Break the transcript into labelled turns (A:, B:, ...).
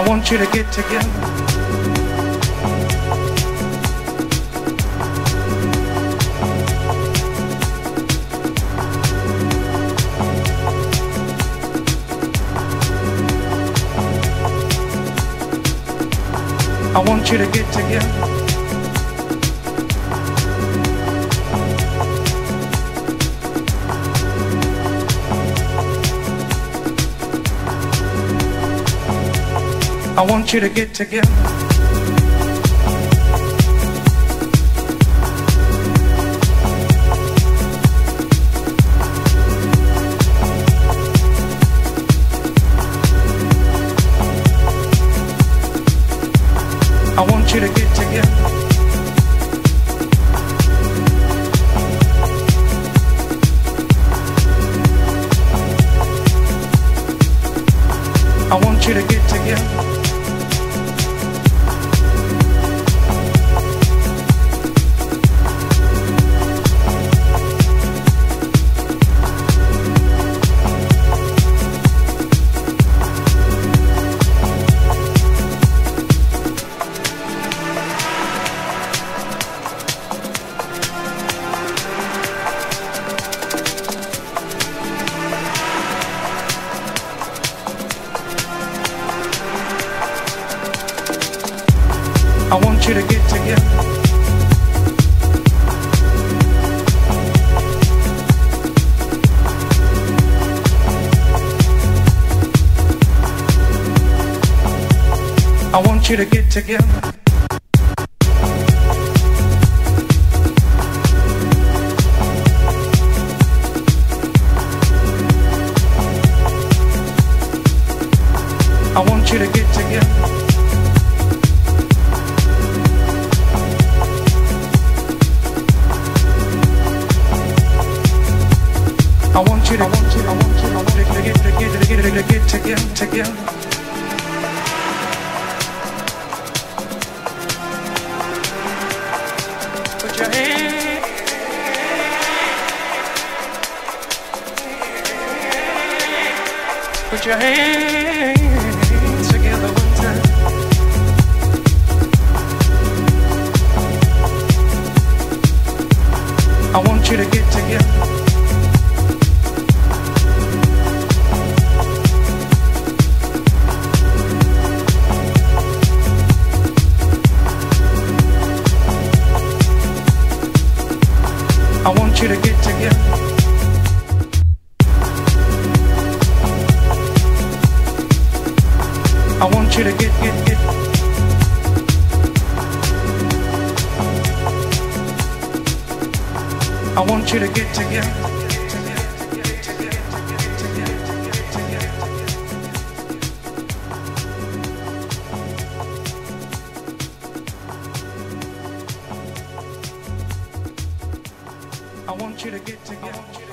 A: want you to get together. I want you to get together. I want you to get together. I want you to get together. I want you to get together. I want you to get together. I want you to get together. I want you to get together. I want you to get together. Put your hand. Put your hands together one time. I want you to get together. I want you to get together. I want you to get. I want you to get together. I want you to get together.